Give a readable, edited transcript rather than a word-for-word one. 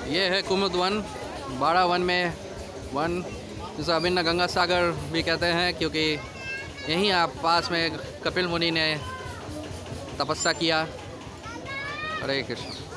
ये है कुमुद वन, बाड़ा वन में वन, जिसे अभिन्न गंगा सागर भी कहते हैं, क्योंकि यहीं आप पास में कपिल मुनि ने तपस्या किया। हरे कृष्ण।